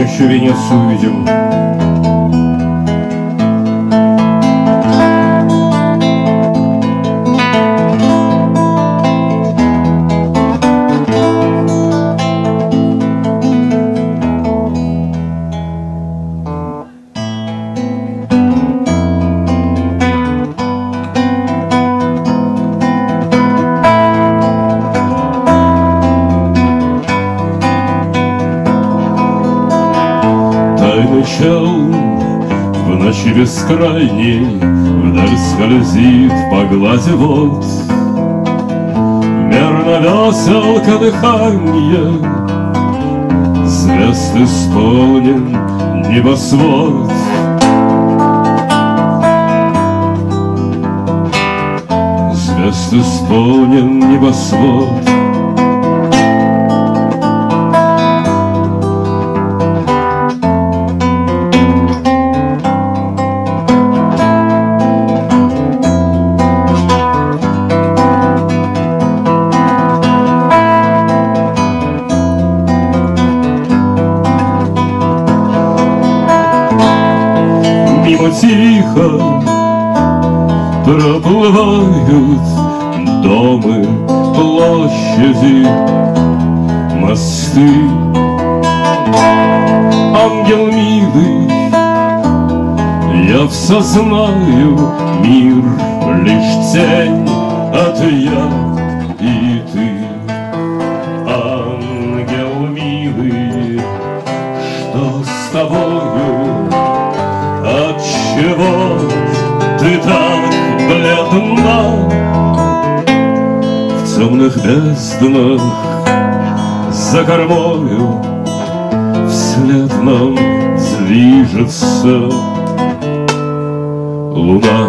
еще Венецию видим. В ночи бескрайней вдаль скользит по глади вод, мерно веселка дыханье, звезд исполнен небосвод. Звезд исполнен небосвод. Тихо проплывают дома, площади, мосты. Ангел милый, я все знаю, мир лишь тень, а ты я и ты. Ангел милый, что с тобою? Отчего ты так бледна? В темных безднах за кормою вслед нам движется луна.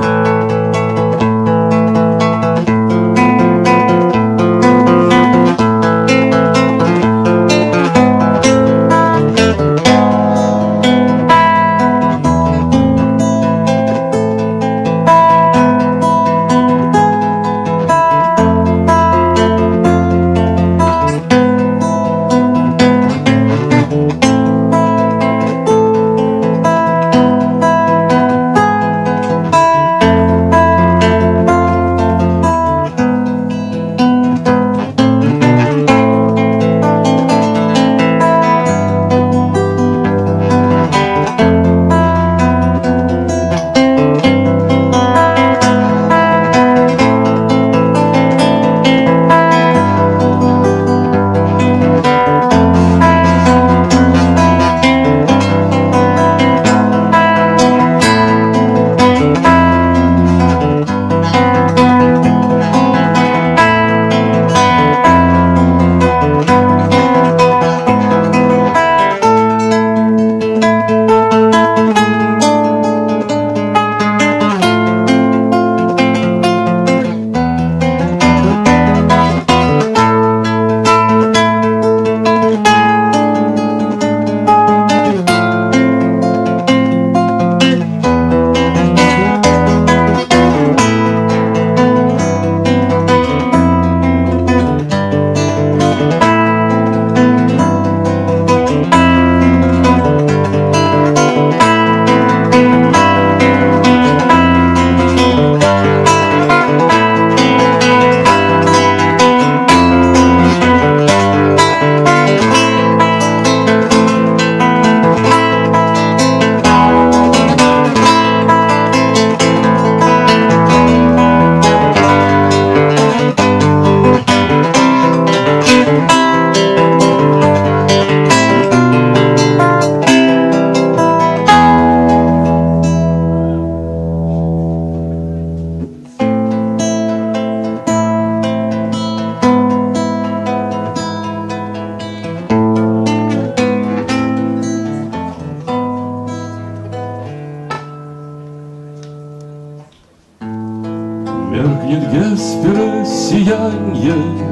Меркнет Геспера сиянье,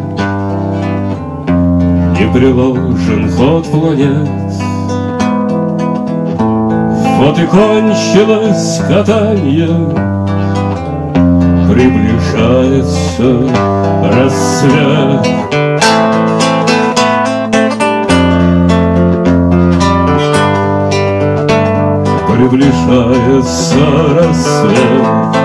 не приложен ход планет. Вот и кончилось катанье, приближается рассвет. приближается рассвет.